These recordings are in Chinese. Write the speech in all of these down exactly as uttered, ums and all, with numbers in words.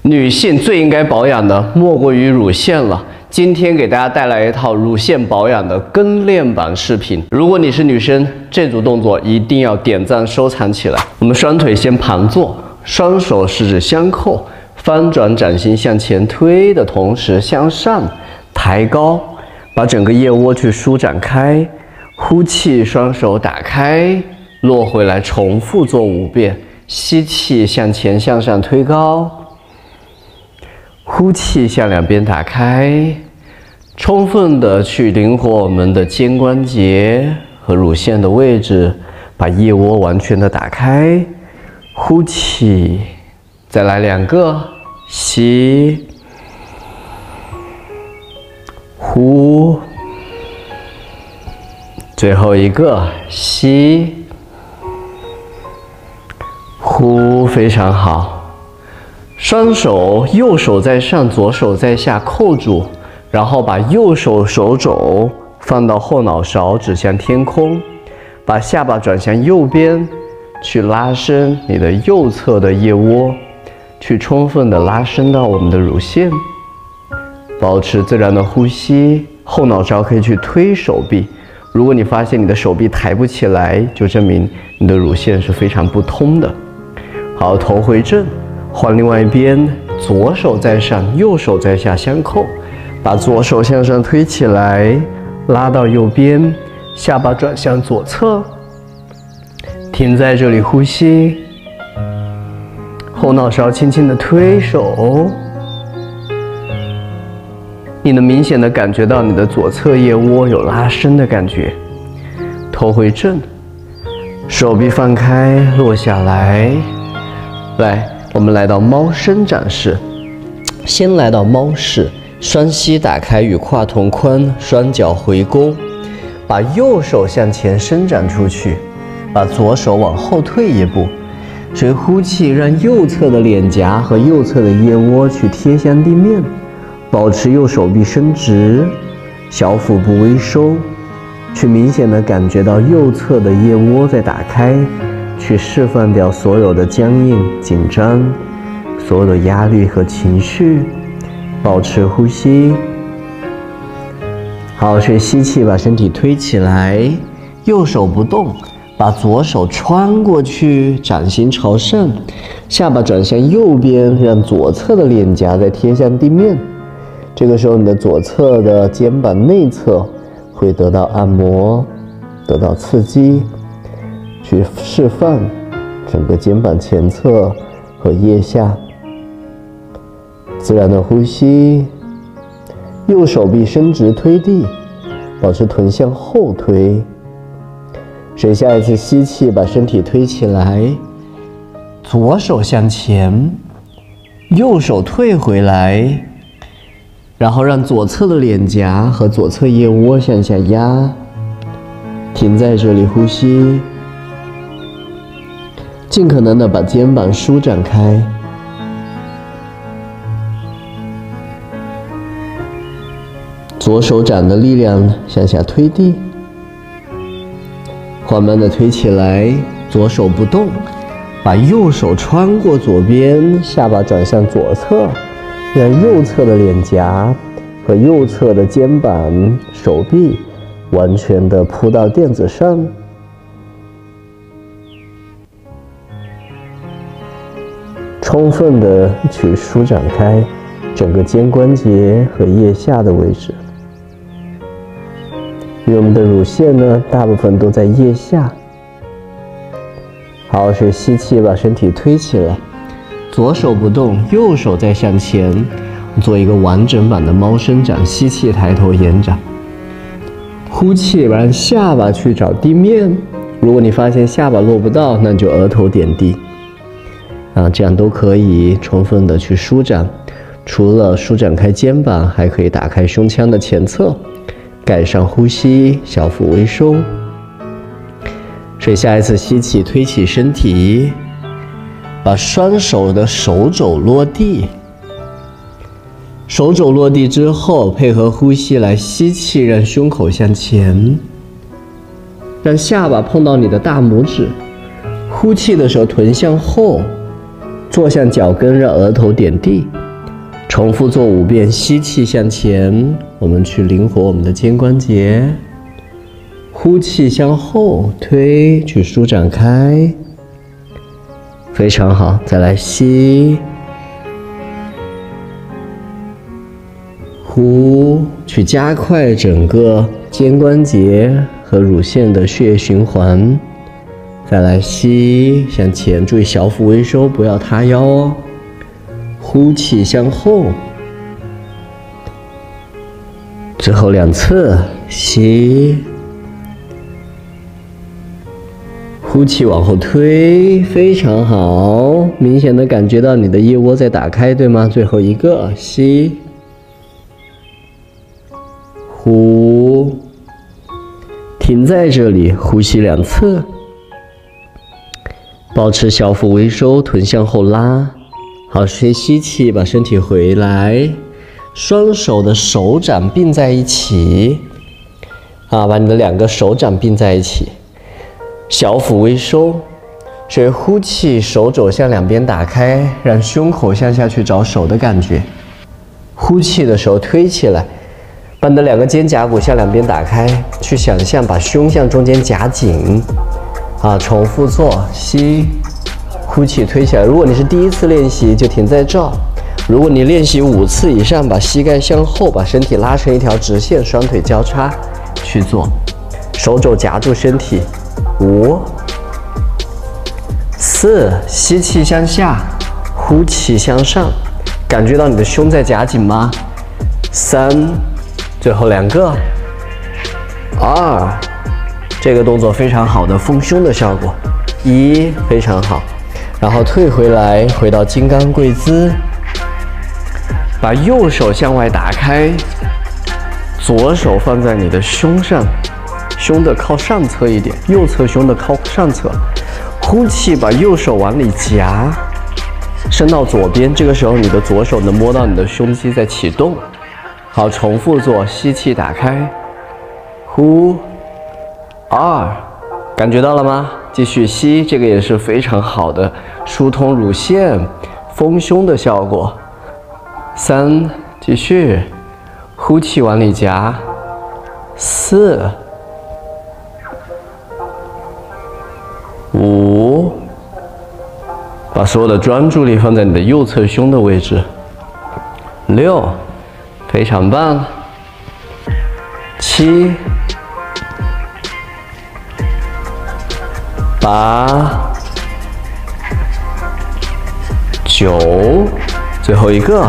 女性最应该保养的莫过于乳腺了。今天给大家带来一套乳腺保养的跟练版视频。如果你是女生，这组动作一定要点赞收藏起来。我们双腿先盘坐，双手十指相扣，翻转掌心向前推的同时向上抬高，把整个腋窝去舒展开。呼气，双手打开，落回来，重复做五遍。吸气，向前向上推高。呼气，向两边打开，充分的去灵活我们的肩关节和乳腺的位置，把腋窝完全的打开。呼气，再来两个，吸，呼，最后一个，吸，呼，非常好。双手，右手在上，左手在下扣住，然后把右手手肘放到后脑勺，指向天空，把下巴转向右边，去拉伸你的右侧的腋窝，去充分的拉伸到我们的乳腺，保持自然的呼吸。后脑勺可以去推手臂，如果你发现你的手臂抬不起来，就证明你的乳腺是非常不通的。好，头回正。换另外一边，左手在上，右手在下相扣，把左手向上推起来，拉到右边，下巴转向左侧，停在这里呼吸。后脑勺轻轻的推手，你能明显的感觉到你的左侧腋窝有拉伸的感觉。头回正，手臂放开落下来，来。我们来到猫伸展式，先来到猫式，双膝打开与胯同宽，双脚回弓，把右手向前伸展出去，把左手往后退一步。随呼气，让右侧的脸颊和右侧的腋窝去贴向地面，保持右手臂伸直，小腹部微收，去明显的感觉到右侧的腋窝在打开。去释放掉所有的僵硬、紧张，所有的压力和情绪，保持呼吸。好，去吸气，把身体推起来，右手不动，把左手穿过去，掌心朝上，下巴转向右边，让左侧的脸颊再贴向地面。这个时候，你的左侧的肩膀内侧会得到按摩，得到刺激。去释放整个肩膀前侧和腋下，自然的呼吸，右手臂伸直推地，保持臀向后推。水下一次吸气，把身体推起来，左手向前，右手退回来，然后让左侧的脸颊和左侧腋窝向下压，停在这里呼吸。尽可能的把肩膀舒展开，左手掌的力量向下推地，缓慢的推起来，左手不动，把右手穿过左边，下巴转向左侧，让右侧的脸颊和右侧的肩膀、手臂完全的铺到垫子上。充分的去舒展开整个肩关节和腋下的位置，因为我们的乳腺呢，大部分都在腋下。好，是吸气，把身体推起来，左手不动，右手再向前，做一个完整版的猫伸展。吸气，抬头延展；呼气，让下巴去找地面。如果你发现下巴落不到，那就额头点地。啊，这样都可以充分的去舒展，除了舒展开肩膀，还可以打开胸腔的前侧，盖上呼吸，小腹微收。所以下一次吸气，推起身体，把双手的手肘落地，手肘落地之后，配合呼吸来吸气，让胸口向前，让下巴碰到你的大拇指。呼气的时候，臀向后。 坐向脚跟，让额头点地。重复做五遍，吸气向前，我们去灵活我们的肩关节。呼气向后推，去舒展开。非常好，再来吸。呼，去加快整个肩关节和乳腺的血液循环。再来吸，向前，注意小腹微收，不要塌腰哦。呼气向后，最后两次吸，呼气往后推，非常好，明显的感觉到你的腋窝在打开，对吗？最后一个吸，呼，停在这里，呼吸两次，保持小腹微收，臀向后拉。好，先吸气，把身体回来，双手的手掌并在一起，啊，把你的两个手掌并在一起，小腹微收。所以呼气，手肘向两边打开，让胸口向下去找手的感觉。呼气的时候推起来，把你的两个肩胛骨向两边打开，去想象把胸向中间夹紧。啊，重复做，吸。呼气推起来，如果你是第一次练习，就停在这儿。如果你练习五次以上，把膝盖向后，把身体拉成一条直线，双腿交叉去做，手肘夹住身体。五、四，吸气向下，呼气向上，感觉到你的胸在夹紧吗？三，最后两个。二，这个动作非常好的丰胸的效果。一，非常好。然后退回来，回到金刚跪姿，把右手向外打开，左手放在你的胸上，胸的靠上侧一点，右侧胸的靠上侧。呼气，把右手往里夹，伸到左边，这个时候你的左手能摸到你的胸肌在启动。好，重复做，吸气打开，呼，二，感觉到了吗？继续吸，这个也是非常好的疏通乳腺、丰胸的效果。三，继续，呼气往里夹。四、五，把所有的专注力放在你的右侧胸的位置。六，非常棒。七。八、九，最后一个，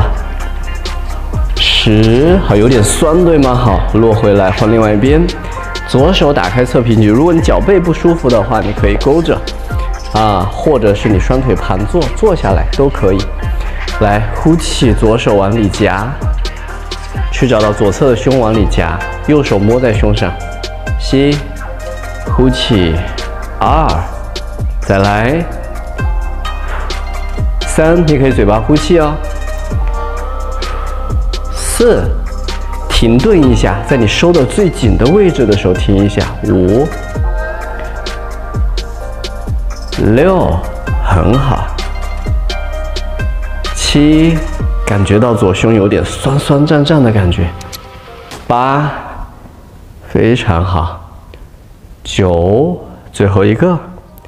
十，好，有点酸，对吗？好，落回来，换另外一边，左手打开侧平举。如果你脚背不舒服的话，你可以勾着，啊，或者是你双腿盘坐，坐下来都可以。来，呼气，左手往里夹，去找到左侧的胸往里夹，右手摸在胸上，吸，呼气。二，再来，三，你可以嘴巴呼气哦。四，停顿一下，在你收的最紧的位置的时候停一下。五、六，很好。七，感觉到左胸有点酸酸胀胀的感觉。八，非常好。九。最后一个，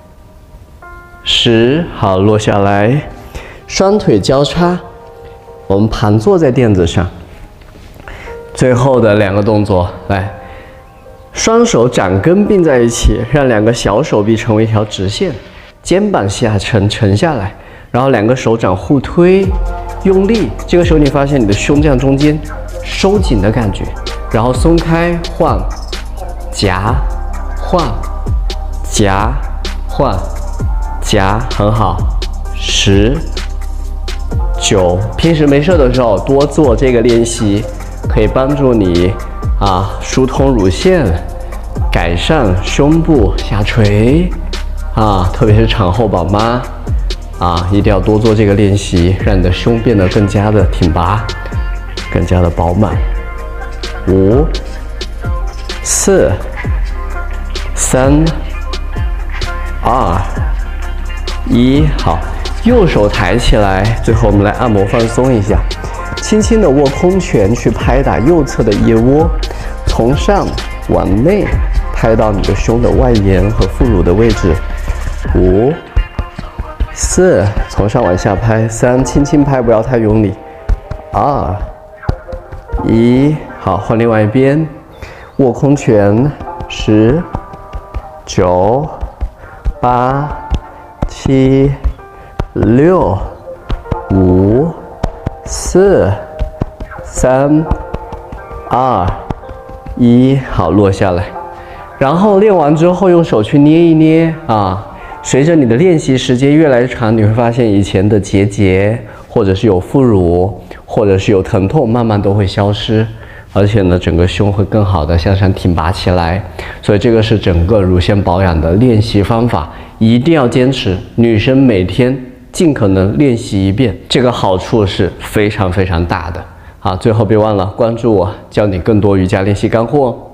十，好，落下来，双腿交叉，我们盘坐在垫子上。最后的两个动作，来，双手掌根并在一起，让两个小手臂成为一条直线，肩膀下沉沉下来，然后两个手掌互推，用力。这个时候你发现你的胸这样中间收紧的感觉，然后松开，换，夹，换。夹，换，夹，很好。十、九，平时没事的时候多做这个练习，可以帮助你啊疏通乳腺，改善胸部下垂啊，特别是产后宝妈啊，一定要多做这个练习，让你的胸变得更加的挺拔，更加的饱满。五、四、三。二、一，好， 右手抬起来，最后我们来按摩放松一下，轻轻的握空拳去拍打右侧的腋窝，从上往内拍到你的胸的外沿和副乳的位置。五、四，从上往下拍。三，轻轻拍，不要太用力。二、一，好，换另外一边，握空拳。十、九、八、七、六、五、四、三、二、一，好，落下来。然后练完之后，用手去捏一捏啊。随着你的练习时间越来越长，你会发现以前的结节，或者是有副乳，或者是有疼痛，慢慢都会消失。而且呢，整个胸会更好的向上挺拔起来，所以这个是整个乳腺保养的练习方法，一定要坚持。女生每天尽可能练习一遍，这个好处是非常非常大的。好，最后别忘了关注我，教你更多瑜伽练习干货。